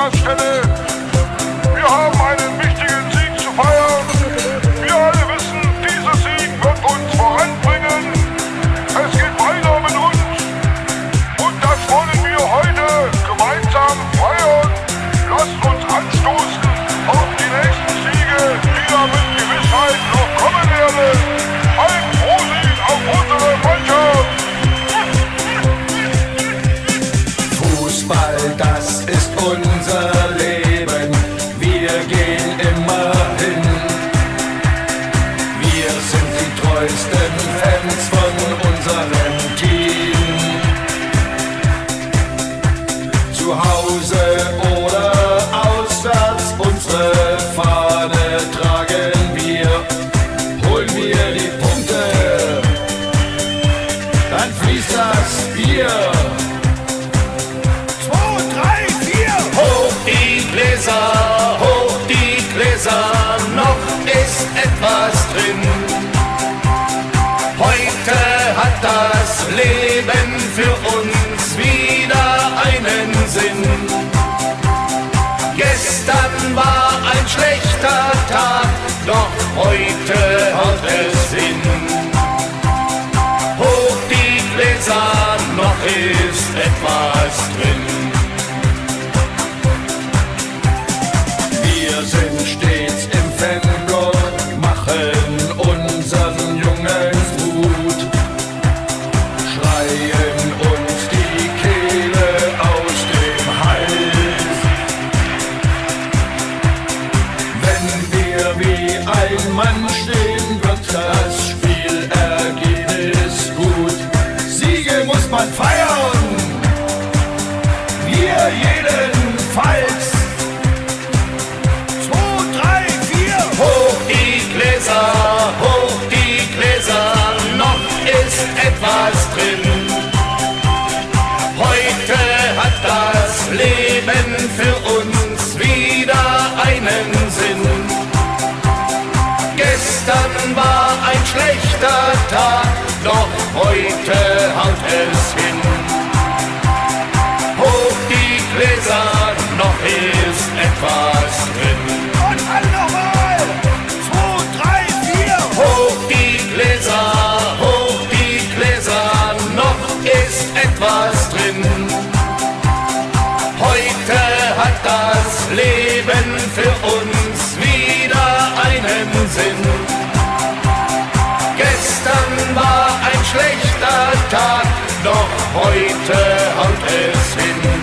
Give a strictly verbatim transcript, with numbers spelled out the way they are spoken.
dieser Stelle. Wir haben einen wichtigen Sieg zu feiern. Wir alle wissen, dieser Sieg wird uns voranbringen. Es geht weiter mit uns. Und das wollen wir heute gemeinsam feiern. Lasst uns anstoßen auf die nächsten Siege, die da mit Gewissheit noch kommen werden. Ein Prosit auf unsere Mannschaft. Fußball, das ist unser Leben. Wir gehen immer hin. Wir sind die treuesten Fans von unserem Team. Zu Hause oder auswärts, unsere Fahne tragen wir. Holen wir die Punkte, dann fließt das Bier. Hoch die Gläser, noch ist etwas drin. Heute hat das Leben für uns wieder einen Sinn. Gestern war ein schlechter Tag, doch heute haut es hin. Hoch die Gläser, noch ist etwas drin. Wir sind stets im Fanblock, machen unseren Jungs Mut, schreien uns die Kehle aus dem Hals. Wenn wir wie ein Mann stehen, wird das Spielergebnis gut. Siege muss man feiern, wir jedenfalls. Hoch die Gläser, noch ist etwas drin. Heute hat das Leben für uns wieder einen Sinn. Gestern war ein schlechter Tag, doch heute haut es hin. Hoch die Gläser, noch ist etwas drin. Und alle nochmal! Hoch die Gläser, noch ist etwas drin. Heute hat das Leben für uns wieder einen Sinn. Gestern war ein schlechter Tag, doch heute haut es hin.